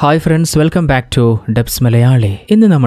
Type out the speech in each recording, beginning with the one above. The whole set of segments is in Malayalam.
Hi friends, welcome back to dubs Malayali. ഇന്ന് നമ്മൾ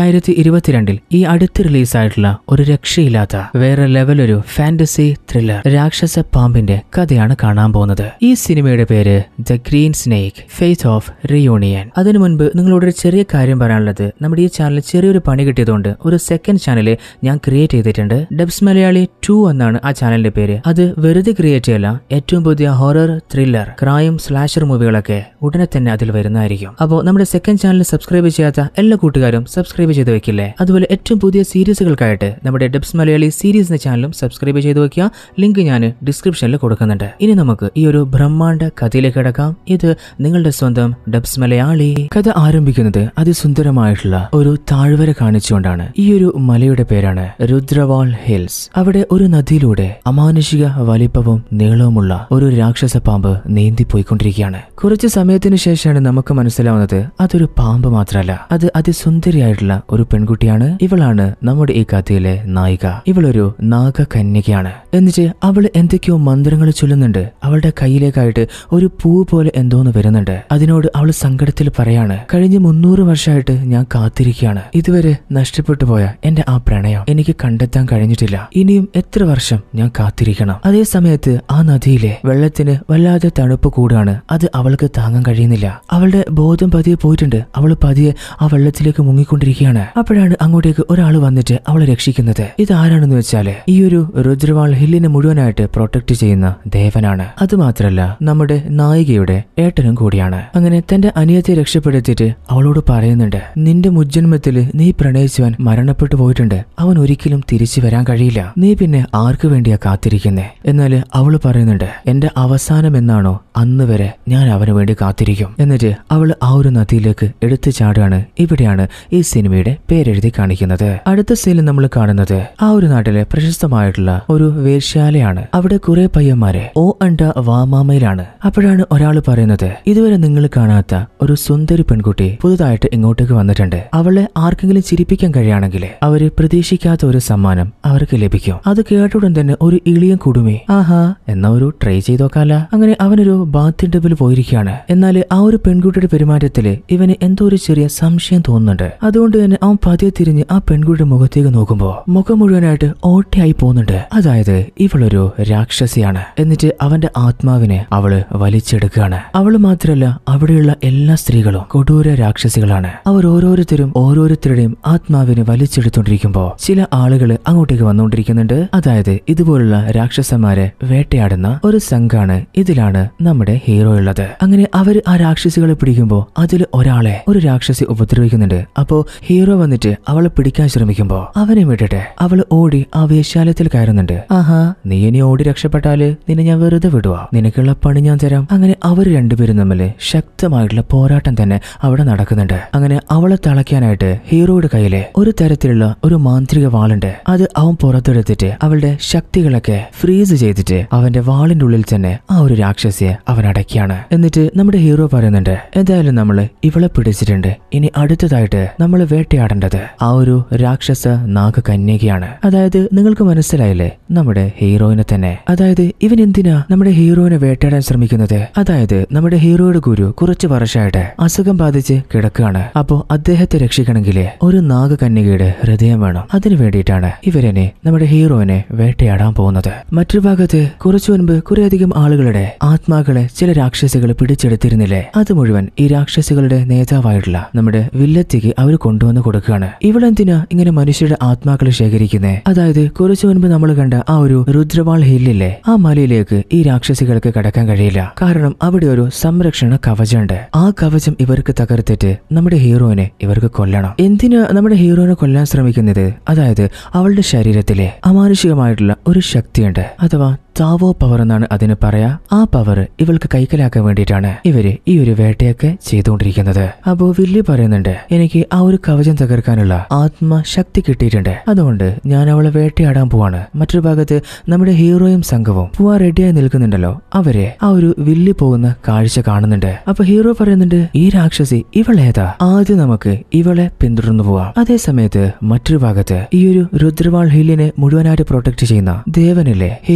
2022 ഈ അടുത്ത് റിലീസായിട്ടുള്ള ഒരു രക്ഷയില്ലാത്ത വേറെ ലെവലൊരു ഫാന്റസി ത്രില്ലർ രാക്ഷസ പാമ്പിന്റെ കഥയാണ് കാണാൻ പോകുന്നത്. ഈ സിനിമയുടെ പേര് the green snake fate of reunion. അതിനു മുൻപ് നിങ്ങളോടൊരു ചെറിയ കാര്യം പറയാനുള്ളത്, നമ്മുടെ ഈ ചാനൽ ചെറിയൊരു പണി കിട്ടിയതുകൊണ്ട് ഒരു സെക്കൻഡ് ചാനൽ ഞാൻ ക്രിയേറ്റ് ചെയ്തിട്ടുണ്ട്. ഡബ്സ് മലയാളി 2 എന്നാണ് ആ ചാനലിന്റെ പേര്. അത് വെറുതെ ക്രിയേറ്റ് ചെയ്യല്ല, ഏറ്റവും പുതിയ ഹൊറർ, ത്രില്ലർ, ക്രൈം, സ്ലാഷർ മൂവികളൊക്കെ ഉടനെ തന്നെ അതിൽ വരുന്നതായിരിക്കും. അപ്പോൾ നമ്മുടെ സെക്കൻഡ് ചാനൽ സബ്സ്ക്രൈബ് ചെയ്യാത്ത എല്ലാ കൂട്ടുകാരും സബ്സ്ക്രൈബ് ചെയ്ത് വെക്കില്ലേ. അതുപോലെ ഏറ്റവും പുതിയ സീരീസുകൾക്കായിട്ട് നമ്മുടെ ഡബ്സ് മലയാളി സീരീസ് എന്ന ചാനലും സബ്സ്ക്രൈബ് ചെയ്ത് വെക്കുക. ലിങ്ക് ഞാൻ ഡിസ്ക്രിപ്ഷനിൽ കൊടുക്കുന്നുണ്ട്. ഇനി നമുക്ക് ഈ ഒരു ബ്രഹ്മാണ്ഡ കഥയിലേക്ക് കിടക്കാം. ഇത് നിങ്ങളുടെ സ്വന്തം ഡബ്സ് മലയാളി. കഥ ആരംഭിക്കുന്നത് അതിസുന്ദരമായിട്ടുള്ള ഒരു താഴ്വര കാണിച്ചുകൊണ്ടാണ്. ഈ ഒരു മലയുടെ പേരാണ് രുദ്രവാൾ ഹിൽസ്. അവിടെ ഒരു നദിയിലൂടെ അമാനുഷിക വലിപ്പവും നീളവുമുള്ള ഒരു രാക്ഷസ പാമ്പ് നീന്തിപ്പോയിക്കൊണ്ടിരിക്കുകയാണ്. കുറച്ച് സമയത്തിന് ശേഷമാണ് നമുക്ക് മനസ്സിലാവുന്നത് അതൊരു പാമ്പ് മാത്രമല്ല, അത് അതിസുന്ദരിയായിട്ടുള്ള ഒരു പെൺകുട്ടിയാണ്. ഇവളാണ് നമ്മുടെ ഈ കഥയിലെ നായിക. ഇവളൊരു നാഗകന്യകയാണ്. എന്നിട്ട് അവൾ എന്തൊക്കെയോ മന്ത്രങ്ങൾ ചൊല്ലുന്നുണ്ട്. അവളുടെ കയ്യിലേക്കായിട്ട് ഒരു പൂ പോലെ എന്തോന്ന് വരുന്നുണ്ട്. അതിനോട് അവൾ സങ്കടത്തിൽ പറയാണ്, കഴിഞ്ഞ 300 വർഷമായിട്ട് ഞാൻ കാത്തിരിക്കുകയാണ്. ഇതുവരെ നഷ്ടപ്പെട്ടു പോയ എന്റെ ആ പ്രണയം എനിക്ക് കണ്ടെത്താൻ കഴിഞ്ഞിട്ടില്ല. ഇനിയും എത്ര വർഷം ഞാൻ കാത്തിരിക്കണം. അതേ സമയത്ത് ആ നദിയിലെ വെള്ളത്തിന് വല്ലാതെ തണുപ്പ് കൂടാണ്. അത് അവൾക്ക് താങ്ങാൻ കഴിയുന്നില്ല. അവളുടെ ബോധം പതിയെ പോയിട്ടുണ്ട്. അവൾ പതിയെ ആ വെള്ളത്തിലേക്ക് മുങ്ങിക്കൊണ്ടിരിക്കുകയാണ്. അപ്പോഴാണ് അങ്ങോട്ടേക്ക് ഒരാൾ വന്നിട്ട് അവളെ രക്ഷിക്കുന്നത്. ഇതാരാണെന്ന് വെച്ചാല് ഈ ഒരു രുദ്രവാൾ ഹില്ലിനെ മുഴുവനായിട്ട് പ്രൊട്ടക്ട് ചെയ്യുന്ന ദേവനാണ്. അതുമാത്രല്ല, നമ്മുടെ നായികയുടെ ഏട്ടനും കൂടിയാണ്. അങ്ങനെ തന്റെ അനിയത്തെ രക്ഷപ്പെടുത്തിയിട്ട് അവളോട് പറയുന്നുണ്ട്, നിന്റെ മുജ്ജന്മത്തില് നീ പ്രണയിച്ചവൻ മരണപ്പെട്ടു പോയിട്ടുണ്ട്. അവൻ ഒരിക്കലും തിരിച്ചു വരാൻ കഴിയില്ല. നീ പിന്നെ ആർക്കു വേണ്ടിയാ കാത്തിരിക്കുന്നേ? എന്നാല് അവള് പറയുന്നുണ്ട്, എന്റെ അവസാനം എന്നാണോ അന്ന് വരെ ഞാൻ അവന് വേണ്ടി കാത്തിരിക്കും. എന്നിട്ട് അവൾ ആ ഒരു നദിയിലേക്ക് എടുത്തു ചാടുകയാണ്. ഇവിടെയാണ് ഈ സിനിമയുടെ പേരെഴുതി കാണിക്കുന്നത്. അടുത്ത സീനിൽ നമ്മൾ കാണുന്നത് ആ ഒരു നാട്ടിലെ പ്രശസ്തമായിട്ടുള്ള ഒരു വേശ്യാലയാണ്. അവിടെ കുറെ പയ്യന്മാരെ ഓ അണ്ട വാമാമയിലാണ്. അപ്പോഴാണ് ഒരാൾ പറയുന്നത്, ഇതുവരെ നിങ്ങൾ കാണാത്ത ഒരു സുന്ദരി പെൺകുട്ടി പുതുതായിട്ട് ഇങ്ങോട്ടേക്ക് വന്നിട്ടുണ്ട്. അവളെ ആർക്കെങ്കിലും ചിരിപ്പിക്കാൻ കഴിയുകയാണെങ്കിൽ അവര് പ്രതീക്ഷിക്കാത്ത ഒരു സമ്മാനം അവർക്ക് ലഭിക്കും. അത് കേട്ടുടൻ തന്നെ ഒരു ഇളിയൻ കുടുമി, ആഹാ എന്നാ ഒരു ട്രൈ ചെയ്തോക്കാല. അങ്ങനെ അവനൊരു ബാത്ത് ടബിൽ പോയിരിക്കുകയാണ്. എന്നാൽ ആ ഒരു പെൺകുട്ടിയുടെ പെരുമാറ്റത്തില് ഇവന് എന്തോ ഒരു ചെറിയ സംശയം തോന്നുന്നുണ്ട്. അതുകൊണ്ട് തന്നെ അവൻ പതിയെ തിരിഞ്ഞ് ആ പെൺകുട്ടിയുടെ മുഖത്തേക്ക് നോക്കുമ്പോ മുഖം മുഴുവനായിട്ട് ഓട്ടയായി പോകുന്നുണ്ട്. അതായത് ഇവളൊരു രാക്ഷസിയാണ്. എന്നിട്ട് അവന്റെ ആത്മാവിനെ അവള് വലിച്ചെടുക്കുകയാണ്. അവള് മാത്രല്ല, അവിടെയുള്ള എല്ലാ സ്ത്രീകളും കൊടൂര രാക്ഷസികളാണ്. അവർ ഓരോരുത്തരുടെയും ആത്മാവിനെ വലിച്ചെടുത്തോണ്ടിരിക്കുമ്പോ ചില ആളുകള് അങ്ങോട്ടേക്ക് വന്നുകൊണ്ടിരിക്കുന്നുണ്ട്. അതായത് ഇതുപോലുള്ള രാക്ഷസന്മാരെ വേട്ടയാടുന്ന ഒരു സംഘാണ്. ഇതിലാണ് നമ്മുടെ ഹീറോ ഉള്ളത്. അങ്ങനെ അവര് ആ രാക്ഷസികളെ പിടിക്കുമ്പോ അതിൽ ഒരാളെ ഒരു രാക്ഷസി ഉപദ്രവിക്കുന്നുണ്ട്. അപ്പോ ഹീറോ വന്നിട്ട് അവളെ പിടിക്കാൻ ശ്രമിക്കുമ്പോ അവനെ വിട്ടിട്ട് അവള് ഓടി ആ വേശ്യാലയത്തിൽ കയറുന്നുണ്ട്. ആഹാ, നീ ഇനി ഓടി രക്ഷപ്പെട്ടാല് നിന്നെ ഞാൻ വെറുതെ വിടുവാ, നിനക്കുള്ള പണി ഞാൻ തരാം. അങ്ങനെ അവർ രണ്ടുപേരും തമ്മില് ശക്തമായിട്ടുള്ള പോരാട്ടം തന്നെ അവിടെ നടക്കുന്നുണ്ട്. അങ്ങനെ അവളെ തളയ്ക്കാനായിട്ട് ഹീറോയുടെ കയ്യില് ഒരു തരത്തിലുള്ള ഒരു മാന്ത്രിക വാളുണ്ട്. അത് അവൻ പുറത്തെടുത്തിട്ട് അവളുടെ ശക്തികളൊക്കെ ഫ്രീസ് ചെയ്തിട്ട് അവന്റെ വാളിന്റെ ഉള്ളിൽ തന്നെ ആ ഒരു രാക്ഷസിയെ അവൻ അടയ്ക്കാണ്. എന്നിട്ട് നമ്മുടെ ഹീറോ പറയുന്നുണ്ട്, എന്തായാലും നമ്മള് ഇവളെ പിടിച്ചിട്ടുണ്ട്. ഇനി അടുത്തതായിട്ട് നമ്മൾ വേട്ടയാടേണ്ടത് ആ ഒരു രാക്ഷസ നാഗകന്യകയാണ്. അതായത് നിങ്ങൾക്ക് മനസ്സിലായില്ലേ, നമ്മുടെ ഹീറോയിനെ തന്നെ. അതായത് ഇവൻ എന്തിനാ നമ്മുടെ ഹീറോയിനെ വേട്ടയാടാൻ ശ്രമിക്കുന്നത്? അതായത് നമ്മുടെ ഹീറോയുടെ ഗുരു കുറച്ച് വർഷമായിട്ട് അസുഖം ബാധിച്ച് കിടക്കുകയാണ്. അപ്പോ അദ്ദേഹത്തെ രക്ഷിക്കണമെങ്കിൽ ഒരു നാഗകന്യകയുടെ ഹൃദയം വേണം. അതിനു വേണ്ടിയിട്ടാണ് ഇവരനെ നമ്മുടെ ഹീറോയിനെ വേട്ടയാടാൻ പോകുന്നത്. മറ്റൊരു ഭാഗത്ത് കുറച്ചു മുൻപ് കുറേയധികം ആളുകളുടെ ആത്മാക്കളെ ചില രാക്ഷസികൾ പിടിച്ചെടുത്തിരുന്നില്ലേ? അത് മുഴുവൻ ഈ രാക്ഷസികളുടെ നേതാവായിട്ടുള്ള നമ്മുടെ വില്ലത്തിക്ക് അവർ കൊണ്ടുവന്ന് കൊടുക്കുകയാണ്. ഇവളെന്തിനാ ഇങ്ങനെ മനുഷ്യരുടെ ആത്മാക്കളെ ശേഖരിക്കുന്നേ? അതായത് കുറച്ചു മുൻപ് നമ്മൾ കണ്ട ആ ഒരു രുദ്രവാൾ ഹില്ലില്ലേ, ആ മലയിലേക്ക് ഈ രാക്ഷസികൾക്ക് കടക്കാൻ കഴിയില്ല. കാരണം അവിടെ ഒരു സംരക്ഷണ കവചമുണ്ട്. ആ കവചം ഇവർക്ക് തകർത്തിട്ട് നമ്മുടെ ഹീറോയിനെ ഇവർക്ക് കൊല്ലണം. എന്തിനാ നമ്മുടെ ഹീറോയിനെ കൊല്ലാൻ ശ്രമിക്കുന്നത്? അതായത് അവളുടെ ശരീരത്തിലെ അമാനുഷികമായിട്ടുള്ള ഒരു ശക്തിയുണ്ട്. അഥവാ താവോ പവർ എന്നാണ് അതിന് പറയാ. ആ പവർ ഇവൾക്ക് കൈക്കലാക്കാൻ വേണ്ടിയിട്ടാണ് ഇവര് ഈ ഒരു വേട്ടയൊക്കെ ചെയ്തുകൊണ്ടിരിക്കുന്നത്. അപ്പോ വില്ലി പറയുന്നുണ്ട്, എനിക്ക് ആ ഒരു കവചം തകർക്കാനുള്ള ആത്മശക്തി കിട്ടിയിട്ടുണ്ട്. അതുകൊണ്ട് ഞാൻ അവളെ വേട്ടയാടാൻ പോവാണ്. മറ്റൊരു ഭാഗത്ത് നമ്മുടെ ഹീറോയും സംഘവും പോവാൻ റെഡിയായി നിൽക്കുന്നുണ്ടല്ലോ. അവരെ ആ ഒരു വില്ലി പോകുന്ന കാഴ്ച കാണുന്നുണ്ട്. അപ്പൊ ഹീറോ പറയുന്നുണ്ട്, ഈ രാക്ഷസി ഇവളേതാ? ആദ്യം നമുക്ക് ഇവളെ പിന്തുടർന്നു പോവാം. അതേ സമയത്ത് മറ്റൊരു ഭാഗത്ത് ഈ ഒരു രുദ്രവാൾ ഹില്ലിനെ മുഴുവനായിട്ട് പ്രൊട്ടക്ട് ചെയ്യുന്ന ദേവനില്ലേ, ഹീറോന്റെ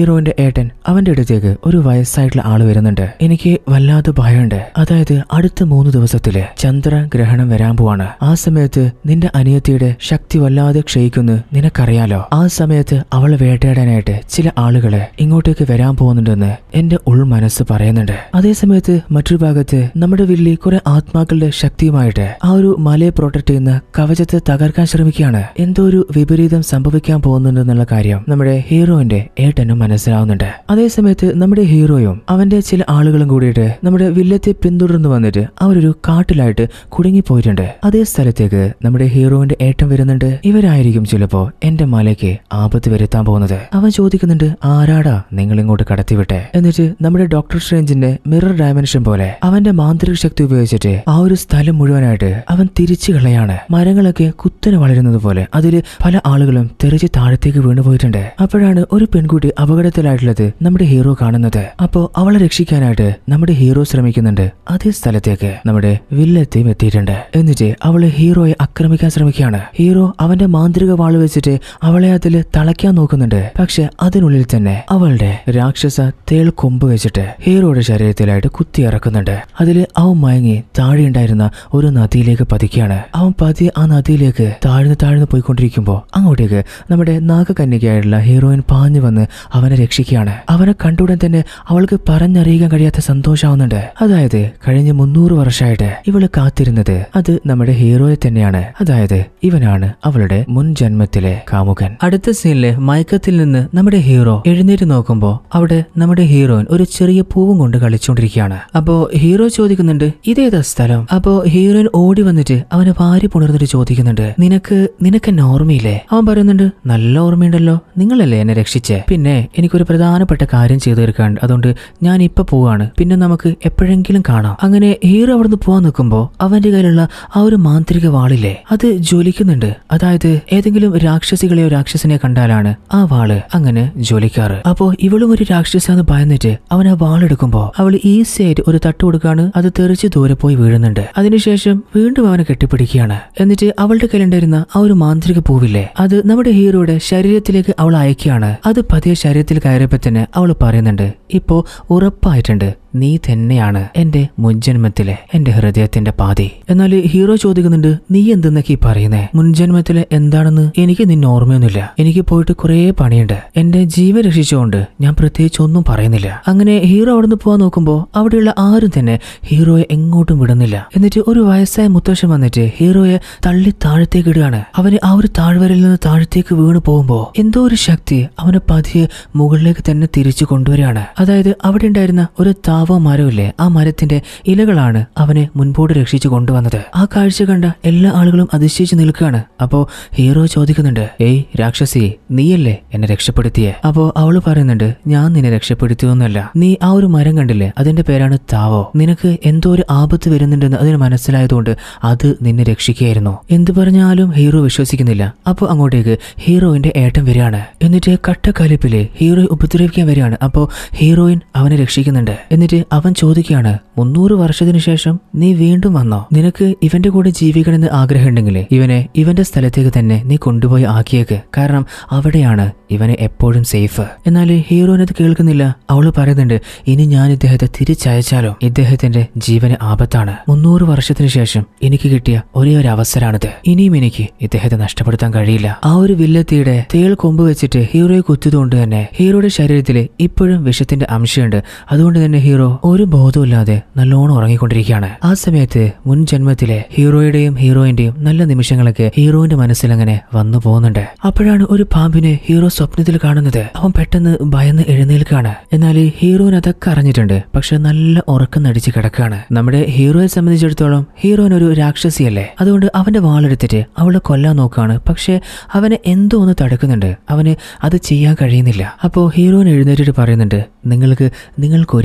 ഏട്ടൻ അവന്റെ അടുത്തേക്ക് ഒരു വയസ്സായിട്ടുള്ള ആള് വരുന്നുണ്ട്. എനിക്ക് വല്ലാതെ ഭയമുണ്ട്. അതായത് അടുത്ത 3 ദിവസത്തില് ചന്ദ്രഗ്രഹണം വരാൻ പോവാണ്. ആ സമയത്ത് നിന്റെ അനിയത്തിയുടെ ശക്തി വല്ലാതെ ക്ഷയിക്കുന്നു നിനക്കറിയാലോ. ആ സമയത്ത് അവളെ വേട്ടയാടാനായിട്ട് ചില ആളുകള് ഇങ്ങോട്ടേക്ക് വരാൻ പോകുന്നുണ്ടെന്ന് എന്റെ ഉൾമനസ്സ് പറയുന്നുണ്ട്. അതേസമയത്ത് മറ്റൊരു ഭാഗത്ത് നമ്മുടെ വില്ലി കുറെ ആത്മാക്കളുടെ ശക്തിയുമായിട്ട് ആ ഒരു മലയെ പ്രൊട്ടക്ട് ചെയ്യുന്ന കവചത്തെ തകർക്കാൻ ശ്രമിക്കുകയാണ്. എന്തോ ഒരു വിപരീതം സംഭവിക്കാൻ പോകുന്നുണ്ടെന്നുള്ള കാര്യം നമ്മുടെ ഹീറോയിന്റെ ഏട്ടനും മനസ്സിലാവുന്നുണ്ട്. അതേസമയത്ത് നമ്മുടെ ഹീറോയും അവന്റെ ചില ആളുകളും കൂടിയിട്ട് നമ്മുടെ വില്ലത്തെ പിന്തുടർന്ന് വന്നിട്ട് അവരൊരു കാട്ടിലായിട്ട് കുടുങ്ങിപ്പോയിട്ടുണ്ട്. അതേ സ്ഥലത്തേക്ക് നമ്മുടെ ഹീറോയിന്റെ ഏട്ടൻ വരുന്നുണ്ട്. ഇവരായിരിക്കും ചിലപ്പോ എന്റെ മലയ്ക്ക് ആപത്ത് വരുത്താൻ പോകുന്നത്. അവൻ ചോദിക്കുന്നുണ്ട്, ആരാടാ നിങ്ങൾ ഇങ്ങോട്ട് കടത്തിവിട്ടെ? എന്നിട്ട് നമ്മുടെ ഡോക്ടർ സ്ട്രേഞ്ചിന്റെ മിറർ ഡയമെൻഷൻ പോലെ അവന്റെ മാന്ത്രിക ശക്തി ഉപയോഗിച്ചിട്ട് ആ ഒരു സ്ഥലം മുഴുവനായിട്ട് അവൻ തിരിച്ചു കളയാണ്. മരങ്ങളൊക്കെ കുത്തനെ വളരുന്നത് പോലെ അതില് പല ആളുകളും തെറിച്ച് താഴത്തേക്ക് വീണുപോയിട്ടുണ്ട്. അപ്പോഴാണ് ഒരു പെൺകുട്ടി അപകടത്തിലായിട്ടുള്ളത് നമ്മുടെ ഹീറോ കാണുന്നത്. അപ്പോ അവളെ രക്ഷിക്കാനായിട്ട് നമ്മുടെ ഹീറോ ശ്രമിക്കുന്നുണ്ട്. അതേ സ്ഥലത്തേക്ക് നമ്മുടെ വില്ലത്തെയും എത്തിയിട്ടുണ്ട്. എന്നിട്ട് അവള് ഹീറോയെ ആക്രമിക്കാൻ ശ്രമിക്കുകയാണ്. ഹീറോ അവന്റെ മാന്ത്രിക വാള് വെച്ചിട്ട് അവളെ അതില് തളയ്ക്കാൻ നോക്കുന്നുണ്ട്. പക്ഷെ അതിനുള്ളിൽ തന്നെ അവളുടെ രാക്ഷസ തേൾ കൊമ്പ് വെച്ചിട്ട് ഹീറോയുടെ ശരീരത്തിലായിട്ട് കുത്തി ഇറക്കുന്നുണ്ട്. അതില് അവൻ മയങ്ങി താഴെയുണ്ടായിരുന്ന ഒരു നദിയിലേക്ക് പതിക്കുകയാണ്. അവൻ പതിയെ ആ നദിയിലേക്ക് താഴ്ന്നു പോയിക്കൊണ്ടിരിക്കുമ്പോ അങ്ങോട്ടേക്ക് നമ്മുടെ നാഗകന്യകയായിട്ടുള്ള ഹീറോയിൻ പാഞ്ഞു വന്ന് അവനെ രക്ഷിക്കുകയാണ്. അവനെ കണ്ടുടൻ തന്നെ അവൾക്ക് പറഞ്ഞറിയിക്കാൻ കഴിയാത്ത സന്തോഷമാവുന്നുണ്ട്. അതായത് കഴിഞ്ഞ 300 വർഷമായിട്ട് ഇവള് കാത്തിരുന്നത് അത് നമ്മുടെ ഹീറോയെ തന്നെയാണ്. അതായത് ഇവനാണ് അവളുടെ മുൻ ജന്മത്തിലെ കാമുകൻ. അടുത്ത സീനില് മയക്കത്തിൽ നിന്ന് നമ്മുടെ ഹീറോ എഴുന്നേറ്റ് നോക്കുമ്പോ അവിടെ നമ്മുടെ ഹീറോയിൻ ഒരു ചെറിയ പൂവും കൊണ്ട് കളിച്ചുകൊണ്ടിരിക്കുകയാണ്. അപ്പോ ഹീറോ ചോദിക്കുന്നുണ്ട്, ഇതേതാ സ്ഥലം? അപ്പോ ഹീറോയിൻ ഓടി വന്നിട്ട് അവനെ വാരി പുണർന്നിട്ട് ചോദിക്കുന്നുണ്ട്, നിനക്ക് എന്നെ ഓർമ്മയില്ലേ? അവൻ പറയുന്നുണ്ട്, നല്ല ഓർമ്മയുണ്ടല്ലോ, നിങ്ങളല്ലേ എന്നെ രക്ഷിച്ചേ. പിന്നെ എനിക്കൊരു പ്രധാനപ്പെട്ട കാര്യം ചെയ്തു തീർക്കാണ്ട്, അതുകൊണ്ട് ഞാൻ ഇപ്പൊ പോവാണ്, പിന്നെ നമുക്ക് എപ്പോഴെങ്കിലും കാണാം. അങ്ങനെ ഹീറോ അവിടുന്ന് പോവാൻ നിൽക്കുമ്പോ അവന്റെ കയ്യിലുള്ള ആ ഒരു മാന്ത്രിക വാളില്ലേ അത് ജ്വലിക്കുന്നുണ്ട്. അതായത് ഏതെങ്കിലും രാക്ഷസികളെയോ രാക്ഷസിനെ കണ്ടാലാണ് ആ വാള് അങ്ങനെ ജ്വലിക്കാറ്. അപ്പോ ഇവളും ഒരു രാക്ഷസാന്ന് ഭയന്നിട്ട് അവൻ ആ വാളെടുക്കുമ്പോ അവള് ഈസി ആയിട്ട് ഒരു തട്ട് കൊടുക്കാണ്. അത് തെറിച്ച് ദൂരെ പോയി വീഴുന്നുണ്ട്. അതിനുശേഷം വീണ്ടും അവനെ കെട്ടിപ്പിടിക്കുകയാണ്. എന്നിട്ട് അവളുടെ കയ്യിലുണ്ടായിരുന്ന ആ ഒരു മാന്ത്രിക പൂവില്ലേ അത് നമ്മുടെ ഹീറോയുടെ ശരീരത്തിലേക്ക് അവൾ അയക്കുകയാണ്. അത് പതിയെ ശരീരത്തിൽ കയറിയപ്പോ തന്നെ അവൾ പറയുന്നുണ്ട്, ഇപ്പോ ഉറപ്പായിട്ടുണ്ട് നീ തന്നെയാണ് എന്റെ മുൻജന്മത്തിലെ എന്റെ ഹൃദയത്തിന്റെ പാതി. എന്നാൽ ഹീറോ ചോദിക്കുന്നുണ്ട്, നീ എന്തെന്നൊക്കെ ഈ പറയുന്നേ? മുൻജന്മത്തിലെ എന്താണെന്ന് എനിക്ക് നിന്നെ ഓർമ്മയൊന്നുമില്ല. എനിക്ക് പോയിട്ട് കുറെ പണിയുണ്ട്. എന്റെ ജീവൻ രക്ഷിച്ചുകൊണ്ട് ഞാൻ പ്രത്യേകിച്ച് ഒന്നും പറയുന്നില്ല. അങ്ങനെ ഹീറോ അവിടുന്ന് പോവാൻ നോക്കുമ്പോ അവിടെയുള്ള ആരും തന്നെ ഹീറോയെ എങ്ങോട്ടും വിടുന്നില്ല. എന്നിട്ട് ഒരു വയസ്സായ മുത്തശ്ശൻ വന്നിട്ട് ഹീറോയെ തള്ളി താഴത്തേക്ക് ഇടുകയാണ്. അവന് ആ ഒരു താഴ്വരയിൽ നിന്ന് താഴത്തേക്ക് വീണു പോകുമ്പോ എന്തോ ഒരു ശക്തി അവനെ പതിയെ മുകളിലേക്ക് തന്നെ തിരിച്ചു കൊണ്ടുവരികയാണ്. അതായത് അവിടെ ഉണ്ടായിരുന്ന ഒരു മരമില്ലേ, ആ മരത്തിന്റെ ഇലകളാണ് അവനെ മുൻപോട്ട് രക്ഷിച്ചു കൊണ്ടുവന്നത്. ആ കാഴ്ച കണ്ട എല്ലാ ആളുകളും അതിശയിച്ചു നിൽക്കുകയാണ്. അപ്പോ ഹീറോ ചോദിക്കുന്നുണ്ട്, ഏയ് രാക്ഷസി, നീയല്ലേ എന്നെ രക്ഷപ്പെടുത്തിയേ? അപ്പോ അവള് പറയുന്നുണ്ട്, ഞാൻ നിന്നെ രക്ഷപ്പെടുത്തിയൊന്നുമല്ല. നീ ആ ഒരു മരം കണ്ടില്ലേ, അതിന്റെ പേരാണ് താവോ. നിനക്ക് എന്തോ ഒരു ആപത്ത് വരുന്നുണ്ടെന്ന് അതിന് മനസ്സിലായതുകൊണ്ട് അത് നിന്നെ രക്ഷിക്കുകയായിരുന്നു. എന്ത് പറഞ്ഞാലും ഹീറോ വിശ്വസിക്കുന്നില്ല. അപ്പൊ അങ്ങോട്ടേക്ക് ഹീറോയിന്റെ ഏട്ടൻ വരികയാണ്. എന്നിട്ട് കട്ടക്കലിപ്പില് ഹീറോയെ ഉപദ്രവിക്കാൻ വരികയാണ്. അപ്പോ ഹീറോയിൻ അവനെ രക്ഷിക്കുന്നുണ്ട്. എന്നിട്ട് അവൻ ചോദിക്കുകയാണ്, 300 വർഷത്തിനു ശേഷം നീ വീണ്ടും വന്നോ? നിനക്ക് ഇവന്റെ കൂടെ ജീവിക്കണമെന്ന് ആഗ്രഹമുണ്ടെങ്കിൽ ഇവനെ ഇവന്റെ സ്ഥലത്തേക്ക് തന്നെ നീ കൊണ്ടുപോയി ആക്കിയേക്ക്. കാരണം അവിടെയാണ് ഇവനെ എപ്പോഴും സേഫ്. എന്നാൽ ഹീറോയിനത് കേൾക്കുന്നില്ല. അവള് പറയുന്നുണ്ട്, ഇനി ഞാൻ ഇദ്ദേഹത്തെ തിരിച്ചയച്ചാലോ? ഇദ്ദേഹത്തിന്റെ ജീവന് ആപത്താണ്. 300 വർഷത്തിനു ശേഷം എനിക്ക് കിട്ടിയ ഒരേ ഒരു അവസരമാണിത്. ഇനിയും എനിക്ക് ഇദ്ദേഹത്തെ നഷ്ടപ്പെടുത്താൻ കഴിയില്ല. ആ ഒരു വില്ലത്തിയുടെ തേൾ കൊമ്പ് വെച്ചിട്ട് ഹീറോയെ കുത്തിയതുകൊണ്ട് തന്നെ ഹീറോയുടെ ശരീരത്തിൽ ഇപ്പോഴും വിഷത്തിന്റെ അംശമുണ്ട്. അതുകൊണ്ട് തന്നെ ഹീറോ ഒരു ബോധമില്ലാതെ നല്ലോണം ഉറങ്ങിക്കൊണ്ടിരിക്കുകയാണ്. ആ സമയത്ത് മുൻ ജന്മത്തിലെ ഹീറോയുടെയും ഹീറോയിന്റെയും നല്ല നിമിഷങ്ങളൊക്കെ ഹീറോയിന്റെ മനസ്സിൽ അങ്ങനെ വന്നു പോകുന്നുണ്ട്. അപ്പോഴാണ് ഒരു പാമ്പിനെ ഹീറോ സ്വപ്നത്തിൽ കാണുന്നത്. അവൻ പെട്ടെന്ന് ഭയന്ന് എഴുന്നേൽക്കാണ്. എന്നാൽ ഹീറോയിൻ അതൊക്കെ അറിഞ്ഞിട്ടുണ്ട്. പക്ഷെ നല്ല ഉറക്കം നടിച്ച് കിടക്കാണ്. നമ്മുടെ ഹീറോയെ സംബന്ധിച്ചിടത്തോളം ഹീറോയിൻ ഒരു രാക്ഷസിയല്ലേ. അതുകൊണ്ട് അവന്റെ വാളെടുത്തിട്ട് അവളെ കൊല്ലാൻ നോക്കാണ്. പക്ഷെ അവനെ എന്തോ ഒന്ന് തടുക്കുന്നുണ്ട്. അവന് അത് ചെയ്യാൻ കഴിയുന്നില്ല. അപ്പോ ഹീറോയിൻ എഴുന്നേറ്റിട്ട് പറയുന്നുണ്ട്, നിങ്ങൾക്കൊരിക്കലും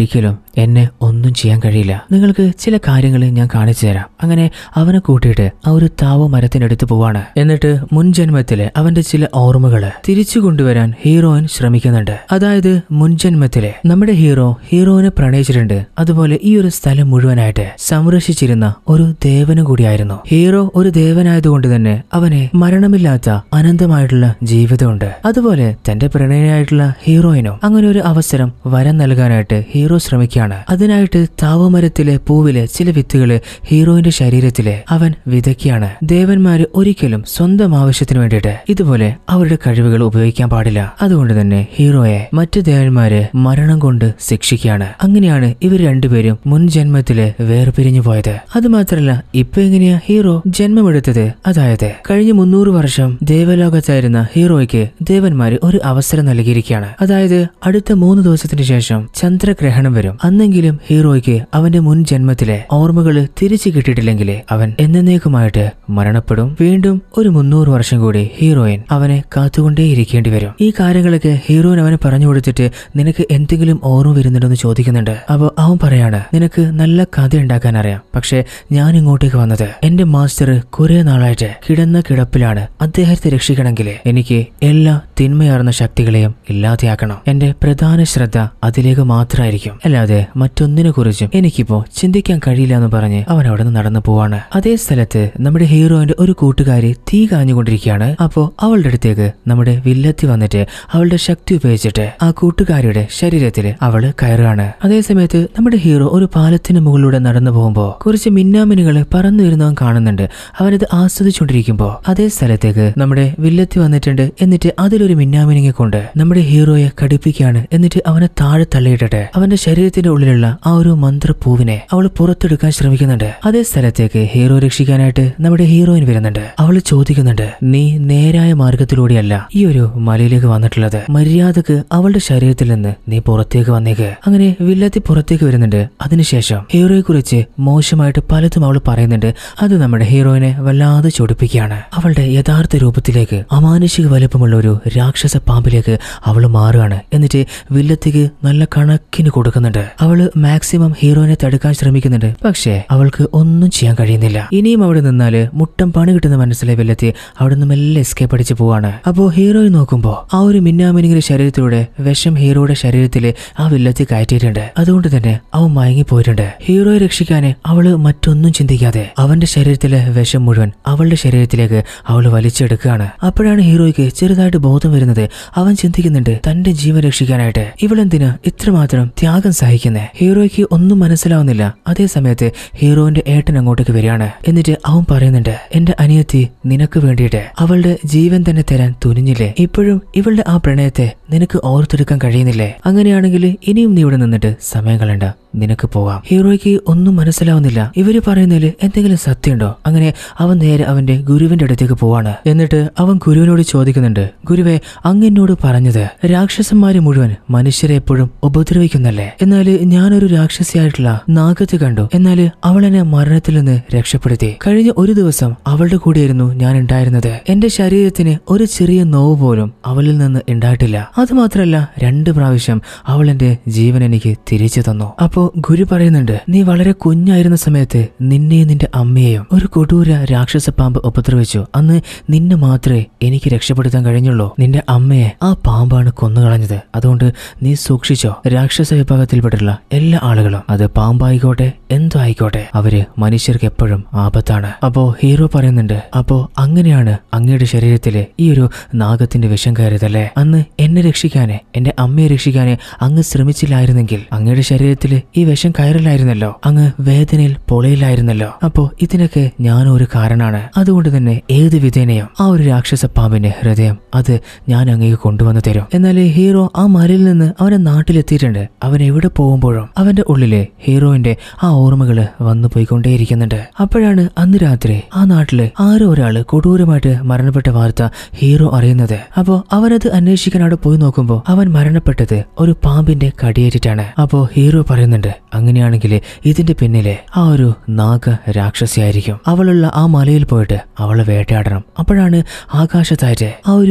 എന്നെ ഒന്നും ചെയ്യാൻ കഴിയില്ല. നിങ്ങൾക്ക് ചില കാര്യങ്ങൾ ഞാൻ കാണിച്ചു തരാം. അങ്ങനെ അവനെ കൂട്ടിയിട്ട് ആ ഒരു താവ മരത്തിനടുത്ത് പോവാണ്. എന്നിട്ട് മുൻ ജന്മത്തിലെ അവന്റെ ചില ഓർമ്മകള് തിരിച്ചു കൊണ്ടുവരാൻ ഹീറോയിൻ ശ്രമിക്കുന്നുണ്ട്. അതായത് മുൻ ജന്മത്തിലെ നമ്മുടെ ഹീറോയിനെ പ്രണയിച്ചിട്ടുണ്ട്. അതുപോലെ ഈ ഒരു സ്ഥലം മുഴുവനായിട്ട് സംരക്ഷിച്ചിരുന്ന ഒരു ദേവനും കൂടിയായിരുന്നു. ഹീറോ ഒരു ദേവനായതുകൊണ്ട് തന്നെ അവനെ മരണമില്ലാത്ത അനന്തമായിട്ടുള്ള ജീവിതമുണ്ട്. അതുപോലെ തന്റെ പ്രണയിയായിട്ടുള്ള ഹീറോയിനും അങ്ങനെ ഒരു അവസരം വരം നൽകാനായിട്ട് ഹീറോ ശ്രമിക്കുകയാണ്. അതിനായിട്ട് താവമരത്തിലെ പൂവിലെ ചില വിത്തുകള് ഹീറോയിന്റെ ശരീരത്തിലെ അവൻ വിതയ്ക്കുകയാണ്. ദേവന്മാര് ഒരിക്കലും സ്വന്തം ആവശ്യത്തിന് വേണ്ടിയിട്ട് ഇതുപോലെ അവരുടെ കഴിവുകൾ ഉപയോഗിക്കാൻ പാടില്ല. അതുകൊണ്ട് തന്നെ ഹീറോയെ മറ്റു ദേവന്മാര് മരണം കൊണ്ട് ശിക്ഷിക്കുകയാണ്. അങ്ങനെയാണ് ഇവർ രണ്ടുപേരും മുൻ ജന്മത്തില് വേർപിരിഞ്ഞു പോയത്. അതുമാത്രല്ല ഇപ്പൊ എങ്ങനെയാ ഹീറോ ജന്മമെടുത്തത്? അതായത് കഴിഞ്ഞ 300 വർഷം ദേവലോകത്തായിരുന്ന ഹീറോയ്ക്ക് ദേവന്മാര് ഒരു അവസരം നൽകിയിരിക്കുകയാണ്. അതായത് അടുത്ത 3 ദിവസത്തിന് ശേഷം ചന്ദ്രഗ്രഹണം വരും. അന്നെങ്കിലും ഹീറോയ്ക്ക് അവന്റെ മുൻ ജന്മത്തിലെ ഓർമ്മകള് തിരിച്ചു കിട്ടിയിട്ടില്ലെങ്കിൽ അവൻ എന്നേക്കുമായിട്ട് മരണപ്പെടും. വീണ്ടും ഒരു 300 വർഷം കൂടി ഹീറോയിൻ അവനെ കാത്തുകൊണ്ടേയിരിക്കേണ്ടി വരും. ഈ കാര്യങ്ങളൊക്കെ ഹീറോയിൻ അവന് പറഞ്ഞു കൊടുത്തിട്ട് നിനക്ക് എന്തെങ്കിലും ഓർമ്മ വരുന്നുണ്ടെന്ന് ചോദിക്കുന്നുണ്ട്. അപ്പൊ അവൻ പറയാണ്, നിനക്ക് നല്ല കഥ ഉണ്ടാക്കാൻ അറിയാം. പക്ഷെ ഞാൻ ഇങ്ങോട്ടേക്ക് വന്നത് എന്റെ മാസ്റ്റർ കുറെ നാളായിട്ട് കിടന്ന കിടപ്പിലാണ്. അദ്ദേഹത്തെ രക്ഷിക്കണമെങ്കിൽ എനിക്ക് എല്ലാ തിന്മയാർന്ന ശക്തികളെയും ഇല്ലാതെയാക്കണം. എന്റെ പ്രധാന ശ്രദ്ധ അതിലേക്ക് മാത്രമായിരിക്കും. അല്ലാതെ മറ്റൊന്നിനെ കുറിച്ചും എനിക്കിപ്പോ ചിന്തിക്കാൻ കഴിയില്ല എന്ന് പറഞ്ഞ് അവൻ അവിടെ നിന്ന് നടന്നു പോവാണ്. അതേ സ്ഥലത്ത് നമ്മുടെ ഹീറോയിന്റെ ഒരു കൂട്ടുകാരി തീ കാഞ്ഞുകൊണ്ടിരിക്കുകയാണ്. അപ്പോ അവളുടെ അടുത്തേക്ക് നമ്മുടെ വില്ലത്തി വന്നിട്ട് അവളുടെ ശക്തി ഉപയോഗിച്ചിട്ട് ആ കൂട്ടുകാരിയുടെ ശരീരത്തിൽ അവള് കയറുകയാണ്. അതേസമയത്ത് നമ്മുടെ ഹീറോ ഒരു പാലത്തിന് മുകളിലൂടെ നടന്നു പോകുമ്പോ കുറച്ച് മിന്നാമിനുകള് പറന്നു വരുന്നവൻ കാണുന്നുണ്ട്. അവനത് ആസ്വദിച്ചുകൊണ്ടിരിക്കുമ്പോ അതേ സ്ഥലത്തേക്ക് നമ്മുടെ വില്ലത്തി വന്നിട്ടുണ്ട്. എന്നിട്ട് അതിലൊരു മിന്നാമിനിങ്ങെ കൊണ്ട് നമ്മുടെ ഹീറോയെ കടിപ്പിക്കുകയാണ്. എന്നിട്ട് അവനെ താഴെ തള്ളിയിട്ടിട്ട് അവന്റെ ശരീരത്തിന്റെ ഉള്ളിലുള്ള ആ ഒരു മന്ത്രപ്പൂവിനെ അവൾ പുറത്തെടുക്കാൻ ശ്രമിക്കുന്നുണ്ട്. അതേ സ്ഥലത്തേക്ക് ഹീറോ രക്ഷിക്കാനായിട്ട് നമ്മുടെ ഹീറോയിൻ വരുന്നുണ്ട്. അവള് ചോദിക്കുന്നുണ്ട്, നീ നേരായ മാർഗത്തിലൂടെയല്ല ഈ ഒരു മലയിലേക്ക് വന്നിട്ടുള്ളത്. മര്യാദക്ക് അവളുടെ ശരീരത്തിൽ നിന്ന് നീ പുറത്തേക്ക് വന്നേക്ക്. അങ്ങനെ വില്ലത്തി പുറത്തേക്ക് വരുന്നുണ്ട്. അതിനുശേഷം ഹീറോയെ കുറിച്ച് മോശമായിട്ട് പലതും അവൾ പറയുന്നുണ്ട്. അത് നമ്മുടെ ഹീറോയിനെ വല്ലാതെ ചൊടിപ്പിക്കുകയാണ്. അവളുടെ യഥാർത്ഥ രൂപത്തിലേക്ക് അമാനുഷിക വലുപ്പമുള്ള ഒരു രാക്ഷസ പാമ്പിലേക്ക് അവള് മാറുകയാണ്. എന്നിട്ട് വില്ലത്തിക്ക് നല്ല കണക്കിന് കൊടുക്കുന്നുണ്ട്. അവള് മാക്സിമം ഹീറോയിനെ തടുക്കാൻ ശ്രമിക്കുന്നുണ്ട്. പക്ഷേ അവൾക്ക് ഒന്നും ചെയ്യാൻ കഴിയുന്നില്ല. ഇനിയും അവിടെ നിന്നാല് മുട്ടം പണി കിട്ടുന്ന മനസ്സിലെ വില്ലത്തി അവിടെ നിന്ന് മെല്ലെ എസ്കേപ്പ് അടിച്ച് പോവാണ്. അപ്പോ ഹീറോയെ നോക്കുമ്പോ ആ ഒരു മിന്നാമിനിങ്ങിന്റെ ശരീരത്തിലൂടെ വിഷം ഹീറോയുടെ ശരീരത്തില് ആ വില്ലത്തി കയറ്റിയിട്ടുണ്ട്. അതുകൊണ്ട് തന്നെ അവൻ മയങ്ങിപ്പോയിട്ടുണ്ട്. ഹീറോയെ രക്ഷിക്കാന് അവള് മറ്റൊന്നും ചിന്തിക്കാതെ അവന്റെ ശരീരത്തിലെ വിഷം മുഴുവൻ അവളുടെ ശരീരത്തിലേക്ക് അവള് വലിച്ചെടുക്കുകയാണ്. അപ്പോഴാണ് ഹീറോയ്ക്ക് ചെറുതായിട്ട് ബോധം വരുന്നത്. അവൻ ചിന്തിക്കുന്നുണ്ട്, തന്റെ ജീവൻ രക്ഷിക്കാനായിട്ട് ഇവളെന്തിനാ ഇത്രമാത്രം ത്യാഗം സഹിക്കുന്നേ? ഹീറോയ്ക്ക് ഒന്നും മനസ്സിലാവുന്നില്ല. അതേ സമയത്ത് ഹീറോയിന്റെ ഏട്ടൻ അങ്ങോട്ടേക്ക് വരികയാണ്. എന്നിട്ട് അവൻ പറയുന്നുണ്ട്, എന്റെ അനിയത്തി നിനക്ക് വേണ്ടിയിട്ട് അവളുടെ ജീവൻ തന്നെ തരാൻ തുനിഞ്ഞില്ലേ? ഇപ്പോഴും ഇവളുടെ ആ പ്രണയത്തെ നിനക്ക് ഓർത്തെടുക്കാൻ കഴിയുന്നില്ലേ? അങ്ങനെയാണെങ്കിൽ ഇനിയും നീ ഇവിടെ നിന്നിട്ട് സമയം കളയണ്ട, നിനക്ക് പോകാം. ഹീറോയ്ക്ക് ഒന്നും മനസ്സിലാവുന്നില്ല. ഇവര് പറയുന്നതിൽ എന്തെങ്കിലും സത്യമുണ്ടോ? അങ്ങനെ അവൻ നേരെ അവന്റെ ഗുരുവിന്റെ അടുത്തേക്ക് പോവാണ്. എന്നിട്ട് അവൻ ഗുരുവിനോട് ചോദിക്കുന്നുണ്ട്, ഗുരുവേ, അങ്ങെന്നോട് പറഞ്ഞത് രാക്ഷസന്മാര് മുഴുവൻ മനുഷ്യരെ എപ്പോഴും ഉപദ്രവിക്കുന്നല്ലേ? എന്നാല് ഞാനൊരു രാക്ഷസിയായിട്ടുള്ള നാഗത്തെ കണ്ടു. എന്നാല് അവൾ എന്നെ മരണത്തിൽ നിന്ന് രക്ഷപ്പെടുത്തി. കഴിഞ്ഞ ഒരു ദിവസം അവളുടെ കൂടെയായിരുന്നു ഞാൻ ഉണ്ടായിരുന്നത്. എന്റെ ശരീരത്തിന് ഒരു ചെറിയ നോവ് പോലും അവളിൽ നിന്ന് ഉണ്ടായിട്ടില്ല. അതുമാത്രല്ല 2 പ്രാവശ്യം അവൾ എന്റെ ജീവൻ എനിക്ക് തിരിച്ചു തന്നു. അപ്പോ ഗുരു പറയുന്നുണ്ട്, നീ വളരെ കുഞ്ഞായിരുന്ന സമയത്ത് നിന്നെയും നിന്റെ അമ്മയെയും ഒരു കൊടൂര രാക്ഷസ പാമ്പ് ഉപദ്രവിച്ചു. അന്ന് നിന്നെ മാത്രമേ എനിക്ക് രക്ഷപ്പെടുത്താൻ കഴിഞ്ഞുള്ളൂ. നിന്റെ അമ്മയെ ആ പാമ്പാണ് കൊന്നുകളഞ്ഞത്. അതുകൊണ്ട് നീ സൂക്ഷിച്ചോ. രാക്ഷസ വിഭാഗത്തിൽപ്പെട്ടുള്ള എല്ലാ ആളുകളും, അത് പാമ്പായിക്കോട്ടെ എന്തോ ആയിക്കോട്ടെ, അവര് മനുഷ്യർക്ക് എപ്പോഴും ആപത്താണ്. അപ്പോ ഹീറോ പറയുന്നുണ്ട്, അപ്പോ അങ്ങനെയാണ് അങ്ങയുടെ ശരീരത്തില് ഈ ഒരു നാഗത്തിന്റെ വിഷം കയറിയതല്ലേ? അന്ന് എന്നെ രക്ഷിക്കാന്, എന്റെ അമ്മയെ രക്ഷിക്കാന് അങ്ങ് ശ്രമിച്ചില്ലായിരുന്നെങ്കിൽ അങ്ങയുടെ ശരീരത്തില് ഈ വിഷം കയറില്ലായിരുന്നല്ലോ. അങ്ങ് വേദനയിൽ പൊളയില്ലായിരുന്നല്ലോ. അപ്പോ ഇതിനൊക്കെ ഞാനൊരു കാരണമാണ്. അതുകൊണ്ട് തന്നെ ഏത് വിധേനയും ആ ഒരു രാക്ഷസ പാമ്പിന്റെ ഹൃദയം അത് ഞാൻ അങ്ങേക്ക് കൊണ്ടുവന്ന് തരും. എന്നാൽ ഹീറോ ആ മലയിൽ നിന്ന് അവന്റെ നാട്ടിലെത്തിയിട്ടുണ്ട്. അവൻ എവിടെ പോകുമ്പോഴും അവന്റെ ഉള്ളിലെ ഹീറോയിന്റെ ആ ഓർമ്മകള് വന്നു പോയിക്കൊണ്ടേയിരിക്കുന്നുണ്ട്. അപ്പോഴാണ് അന്ന് രാത്രി ആ നാട്ടില് ആരോ ഒരാള് കൊടൂരമായിട്ട് മരണപ്പെട്ട വാർത്ത ഹീറോ അറിയുന്നത്. അപ്പോ അവനത് അന്വേഷിക്കാൻ അവിടെ പോയി നോക്കുമ്പോ അവൻ മരണപ്പെട്ടത് ഒരു പാമ്പിന്റെ കടിയേറ്റിട്ടാണ്. അപ്പോ ഹീറോ പറയുന്നുണ്ട്, അങ്ങനെയാണെങ്കിൽ ഇതിന്റെ പിന്നിലെ ആ ഒരു നാഗ രാക്ഷസിയായിരിക്കും. അവളുള്ള ആ മലയിൽ പോയിട്ട് അവളെ വേട്ടയാടണം. അപ്പോഴാണ് ആകാശത്തായിട്ട് ആ ഒരു വില്ലത്തി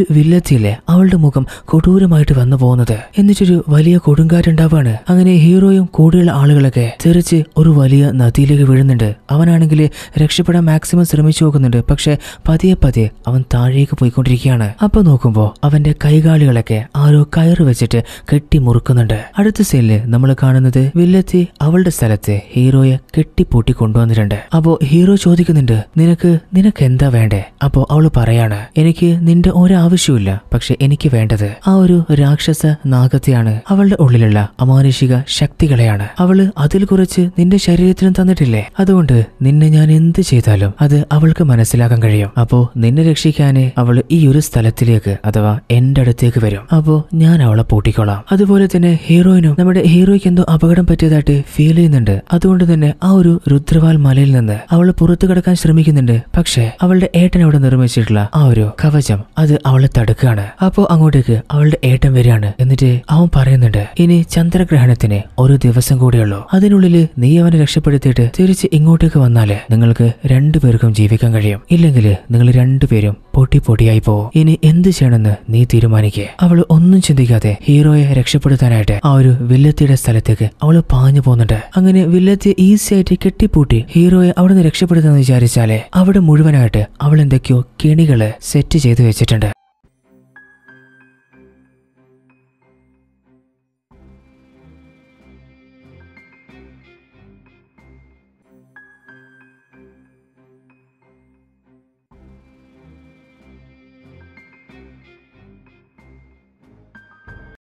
വില്ലത്തിയിലെ അവളുടെ മുഖം കൊടൂരമായിട്ട് വന്നു പോകുന്നത്. എന്നിട്ടൊരു വലിയ കൊടുങ്കാറ്റുണ്ടാവാണ്. അങ്ങനെ ഹീറോയും കൂടെയുള്ള ആളുകളൊക്കെ തെറിച്ച് ഒരു വലിയ നദിയിലേക്ക് വീഴുന്നുണ്ട്. അവനാണെങ്കിൽ രക്ഷപ്പെടാൻ മാക്സിമം ശ്രമിച്ചു നോക്കുന്നുണ്ട്. പക്ഷെ പതിയെ പതിയെ അവൻ താഴേക്ക് പോയിക്കൊണ്ടിരിക്കുകയാണ്. അപ്പൊ നോക്കുമ്പോ അവന്റെ കൈകാലുകളൊക്കെ ആരോ കയറ് വെച്ചിട്ട് കെട്ടി മുറുക്കുന്നുണ്ട്. അടുത്ത സീനില് നമ്മൾ കാണുന്നത് വില്ലത്തി അവളുടെ സ്ഥലത്ത് ഹീറോയെ കെട്ടിപ്പൂട്ടി കൊണ്ടുവന്നിട്ടുണ്ട്. അപ്പോ ഹീറോ ചോദിക്കുന്നുണ്ട്, നിനക്ക് എന്താ വേണ്ടേ? അപ്പോ അവള് പറയാണ്, എനിക്ക് നിന്റെ ഒരാവശ്യമില്ല, പക്ഷെ എനിക്ക് വേണ്ടത് ആ ഒരു രാക്ഷസ നാഗത്തെയാണ്. അവളുടെ ഉള്ളിലുള്ള അമാനുഷിക ശക്തികളെയാണ്. അവള് അതിൽ കുറച്ച് നിന്റെ ശരീരത്തിനും തന്നിട്ടില്ലേ? അതുകൊണ്ട് നിന്നെ ഞാൻ എന്ത് ചെയ്താലും അത് അവൾക്ക് മനസ്സിലാക്കാൻ കഴിയും. അപ്പോ നിന്നെ രക്ഷിക്കാന് അവള് ഈ ഒരു സ്ഥലത്തിലേക്ക് അഥവാ എന്റെ അടുത്തേക്ക് വരും. അപ്പോ ഞാൻ അവളെ പൂട്ടിക്കോളാം. അതുപോലെ തന്നെ ഹീറോയിനും നമ്മുടെ ഹീറോയ്ക്ക് എന്തോ അപകടം പറ്റിയതായിട്ട് ഫീൽ ചെയ്യുന്നുണ്ട്. അതുകൊണ്ട് തന്നെ ആ ഒരു രുദ്രവാൽ മലയിൽ നിന്ന് അവൾ പുറത്തു കടക്കാൻ ശ്രമിക്കുന്നുണ്ട്. പക്ഷെ അവളുടെ ഏട്ടൻ അവിടെ നിർമ്മിച്ചിട്ടുള്ള ആ ഒരു കവചം അത് അവളെ തടുക്കുകയാണ്. അപ്പോ അങ്ങോട്ടേക്ക് അവളുടെ ഏട്ടൻ വരികയാണ്. എന്നിട്ട് അവൻ പറയുന്നുണ്ട്, ഇനി ചന്ദ്രഗ്രഹണത്തിന് ഒരു ദിവസം കൂടിയുള്ളൂ. അതിനുള്ളില് നീ അവനെ രക്ഷപ്പെടുത്തിയിട്ട് തിരിച്ച് ഇങ്ങോട്ടേക്ക് വന്നാല് നിങ്ങൾക്ക് രണ്ടുപേർക്കും ജീവിക്കാൻ കഴിയും. ഇല്ലെങ്കിൽ നിങ്ങൾ രണ്ടുപേരും പൊട്ടിപ്പൊടിയായി പോവും. ഇനി എന്ത് ചെയ്യണമെന്ന് നീ തീരുമാനിക്കേ. അവള് ഒന്നും ചിന്തിക്കാതെ ഹീറോയെ രക്ഷപ്പെടുത്താനായിട്ട് ആ ഒരു വില്ലത്തിയുടെ സ്ഥലത്തേക്ക് അവള് പാഞ്ഞു പോകുന്നുണ്ട്. അങ്ങനെ വില്ലത്തി ഈസി ആയിട്ട് കെട്ടിപ്പൂട്ടി ഹീറോയെ അവിടെ നിന്ന് രക്ഷപ്പെടുത്താന്ന് വിചാരിച്ചാലേ അവിടെ മുഴുവനായിട്ട് അവൾ എന്തൊക്കെയോ കെണികള് സെറ്റ് ചെയ്ത് വെച്ചിട്ടുണ്ട്.